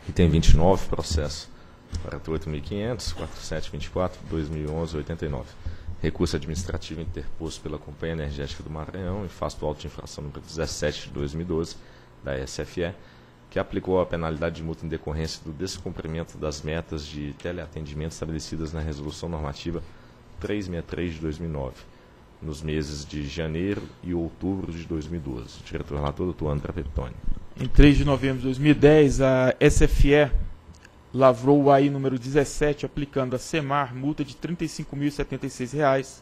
Item 29, processo 48.500, 4724, 2011, 89. Recurso administrativo interposto pela Companhia Energética do Maranhão em face do auto de infração número 17 de 2012, da SFE, que aplicou a penalidade de multa em decorrência do descumprimento das metas de teleatendimento estabelecidas na Resolução Normativa 363 de 2009, nos meses de janeiro e outubro de 2012. Diretor relator, doutor André Peptoni. Em 3 de novembro de 2010, a SFE lavrou o AI número 17, aplicando a SEMAR multa de R$ 35.076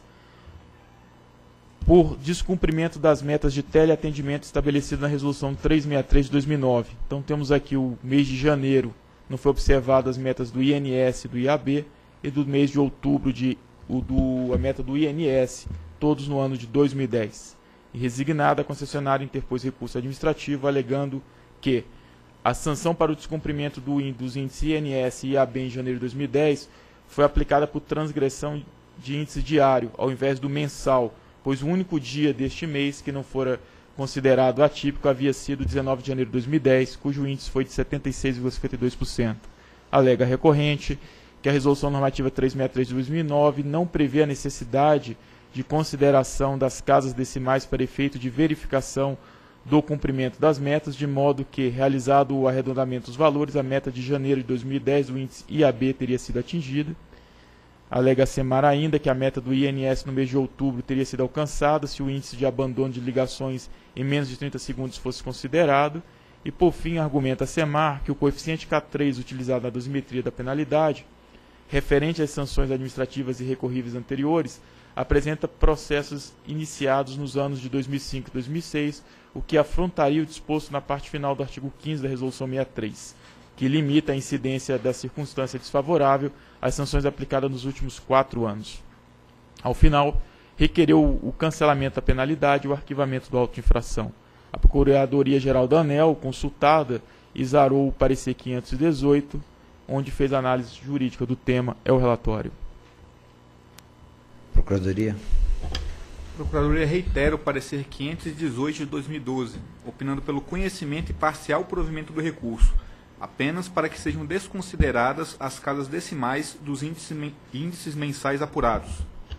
por descumprimento das metas de teleatendimento estabelecidas na Resolução 363 de 2009. Então temos aqui o mês de janeiro, não foi observado as metas do INS e do IAB, e do mês de outubro a meta do INS, todos no ano de 2010. E resignada, a concessionária interpôs recurso administrativo alegando que a sanção para o descumprimento dos índices INS e IAB em janeiro de 2010 foi aplicada por transgressão de índice diário, ao invés do mensal, pois o único dia deste mês que não fora considerado atípico havia sido 19 de janeiro de 2010, cujo índice foi de 76,52%. Alega a recorrente que a Resolução Normativa 363 de 2009 não prevê a necessidade de consideração das casas decimais para efeito de verificação do cumprimento das metas, de modo que, realizado o arredondamento dos valores, a meta de janeiro de 2010 do índice IAB teria sido atingida. Alega a SEMAR ainda que a meta do INS no mês de outubro teria sido alcançada se o índice de abandono de ligações em menos de 30 segundos fosse considerado. E, por fim, argumenta a SEMAR que o coeficiente K3 utilizado na dosimetria da penalidade, referente às sanções administrativas e recorríveis anteriores, apresenta processos iniciados nos anos de 2005 e 2006, o que afrontaria o disposto na parte final do artigo 15 da Resolução 63, que limita a incidência da circunstância desfavorável às sanções aplicadas nos últimos 4 anos. Ao final, requereu o cancelamento da penalidade e o arquivamento do auto de infração. A Procuradoria-Geral da ANEEL, consultada, exarou o parecer 518, onde fez análise jurídica do tema. É o relatório. Procuradoria. A Procuradoria reitera o parecer 518 de 2012, opinando pelo conhecimento e parcial provimento do recurso, apenas para que sejam desconsideradas as casas decimais dos índices mensais apurados.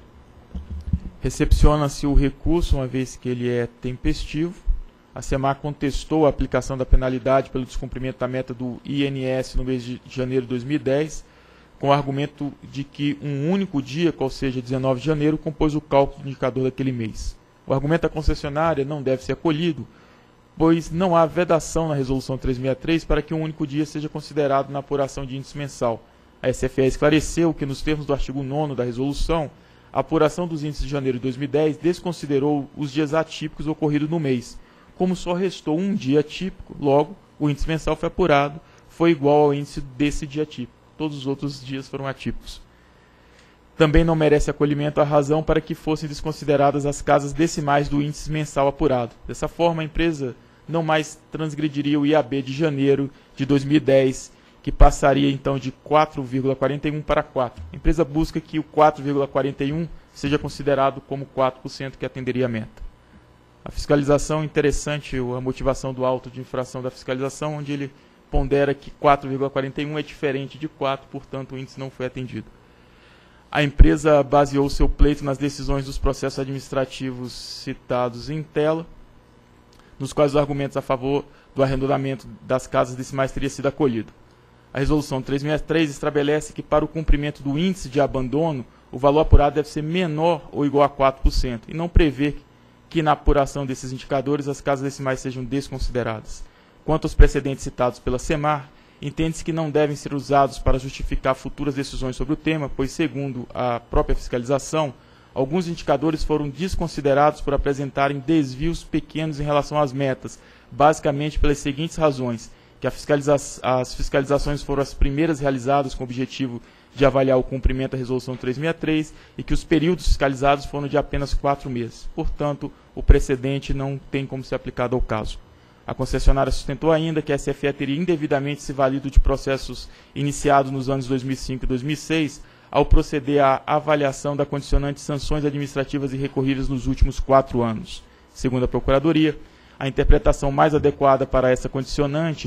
Recepciona-se o recurso, uma vez que ele é tempestivo. A SEMAR contestou a aplicação da penalidade pelo descumprimento da meta do INS no mês de janeiro de 2010, com o argumento de que um único dia, qual seja 19 de janeiro, compôs o cálculo do indicador daquele mês. O argumento da concessionária não deve ser acolhido, pois não há vedação na Resolução 363 para que um único dia seja considerado na apuração de índice mensal. A SFE esclareceu que, nos termos do artigo 9º da resolução, a apuração dos índices de janeiro de 2010 desconsiderou os dias atípicos ocorridos no mês. Como só restou um dia atípico, logo, o índice mensal foi apurado, foi igual ao índice desse dia atípico. Todos os outros dias foram atípicos. Também não merece acolhimento a razão para que fossem desconsideradas as casas decimais do índice mensal apurado. Dessa forma, a empresa não mais transgrediria o IAB de janeiro de 2010, que passaria então de 4,41 para 4. A empresa busca que o 4,41 seja considerado como 4% que atenderia a meta. A fiscalização, interessante a motivação do auto de infração da fiscalização, onde ele pondera que 4,41 é diferente de 4, portanto o índice não foi atendido. A empresa baseou seu pleito nas decisões dos processos administrativos citados em tela, nos quais os argumentos a favor do arredondamento das casas decimais teria sido acolhido. A Resolução 363 estabelece que, para o cumprimento do índice de abandono, o valor apurado deve ser menor ou igual a 4%, e não prevê que, na apuração desses indicadores, as casas decimais sejam desconsideradas. Quanto aos precedentes citados pela SEMAR, entende-se que não devem ser usados para justificar futuras decisões sobre o tema, pois, segundo a própria fiscalização, alguns indicadores foram desconsiderados por apresentarem desvios pequenos em relação às metas, basicamente pelas seguintes razões: que as fiscalizações foram as primeiras realizadas com o objetivo de avaliar o cumprimento da Resolução 363 e que os períodos fiscalizados foram de apenas 4 meses. Portanto, o precedente não tem como ser aplicado ao caso. A concessionária sustentou ainda que a SFE teria indevidamente se valido de processos iniciados nos anos 2005 e 2006 ao proceder à avaliação da condicionante de sanções administrativas e recorríveis nos últimos 4 anos. Segundo a Procuradoria, a interpretação mais adequada para essa condicionante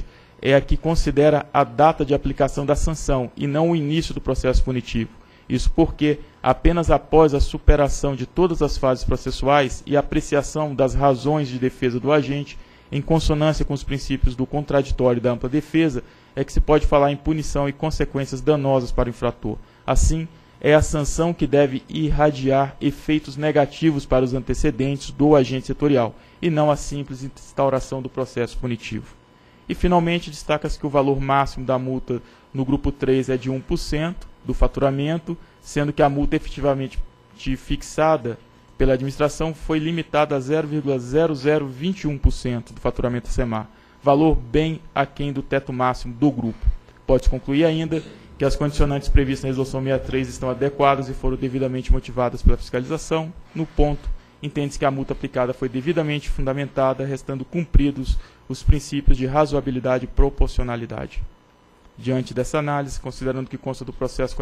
é a que considera a data de aplicação da sanção e não o início do processo punitivo. Isso porque, apenas após a superação de todas as fases processuais e a apreciação das razões de defesa do agente, em consonância com os princípios do contraditório e da ampla defesa, é que se pode falar em punição e consequências danosas para o infrator. Assim, é a sanção que deve irradiar efeitos negativos para os antecedentes do agente setorial, e não a simples instauração do processo punitivo. E, finalmente, destaca-se que o valor máximo da multa no grupo 3 é de 1% do faturamento, sendo que a multa efetivamente fixada pela administração foi limitada a 0,0021% do faturamento da SEMAR, valor bem aquém do teto máximo do grupo. Pode-se concluir ainda que as condicionantes previstas na Resolução 63 estão adequadas e foram devidamente motivadas pela fiscalização. No ponto, entende-se que a multa aplicada foi devidamente fundamentada, restando cumpridos os princípios de razoabilidade e proporcionalidade. Diante dessa análise, considerando que consta do processo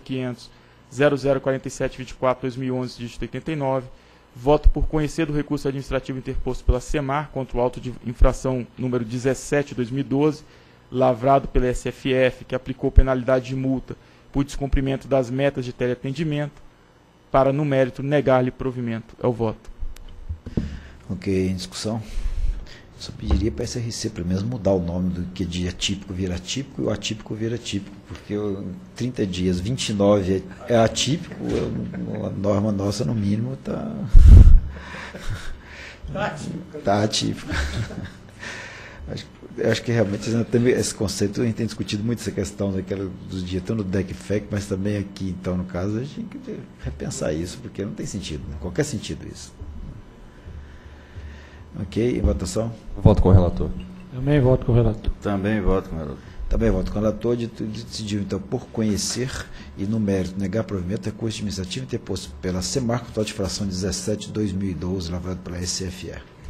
48.500.004724/2011, dígito 89, voto por conhecer do recurso administrativo interposto pela SEMAR contra o auto de infração número 17/2012, lavrado pela SFF, que aplicou penalidade de multa por descumprimento das metas de teleatendimento, para, no mérito, negar-lhe provimento. É o voto. Ok, em discussão. Só pediria para a SRC, pelo menos, mudar o nome do que de atípico vira atípico e o atípico vira atípico, porque 30 dias, 29 é atípico, a norma nossa, no mínimo, está atípico. Acho que realmente esse conceito, a gente tem discutido muito essa questão dos dias, tanto no DECFEC, mas também aqui, então, no caso, a gente tem que repensar isso, porque não tem sentido, né? Qualquer sentido isso. Ok, em votação? Voto com o relator. Também voto com o relator. Também voto com o relator. Também voto com o relator. Decidiu, então, por conhecer e, no mérito, negar provimento, recurso administrativo interposto pela SEMAR, com total de infração 17/2012, lavrado pela SFR.